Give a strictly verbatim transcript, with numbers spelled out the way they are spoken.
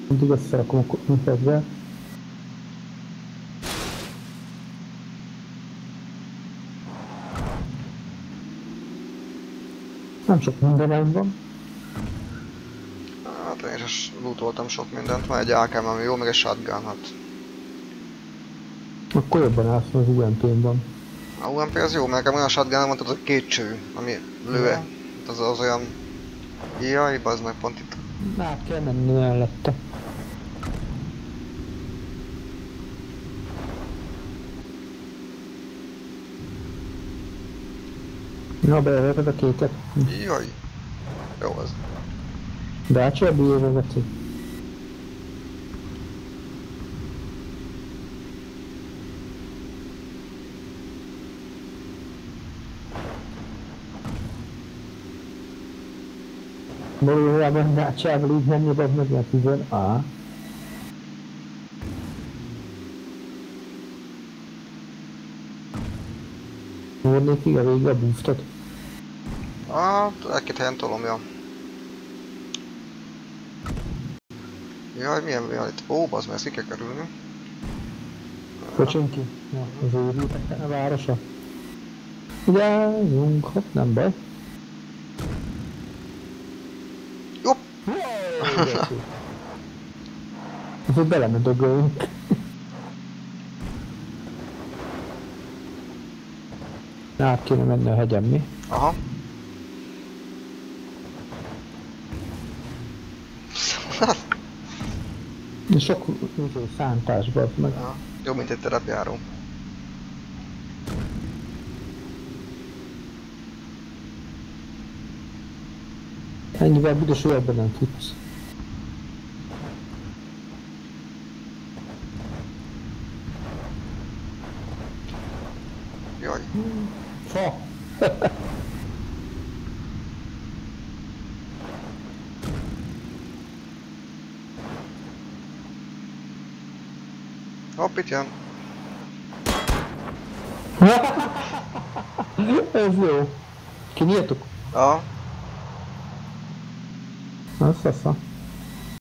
Mindig összerakom a fegyvert. Nem sok mindenem van. Hát én is lootoltam sok mindent, van egy á ká em, ami jó, meg egy shotgun, hát. Akkor jobban állsz, az u em pén van. A u em pé az jó, mert nekem olyan shotgun mondtad, hogy két cső, ami lő. Ja. Hát az, az olyan... Jaj, bazd meg, pont itt. Át kell menni mellette. Na, beveted a kéket. Jaj. Jó az. Dacia bé vé veci. Valójában Dacia-val így menni, az meg a tíz á. Hordnék így a végig a boostot. Hát, egy-két helyen tolom, ja. Jaj, milyen olyan itt? Ó, bazd meg, ezt ki kell kerülni. Kocsinki? Ja, az őrültek a városa. Vigyázzunk, hopp, nem baj. Jobb! Ez hogy belement a gőnk. Át kéne menni a hegyen, mi? Aha. Sok szántásban meg. Ja. Jó, mint egy terepjáró. Ennyivel büdös olyabban nem futsz. Jaj. Fa! Hopp, itt jön. Ez jó. Kinyíltuk? Ja. Assza, assza.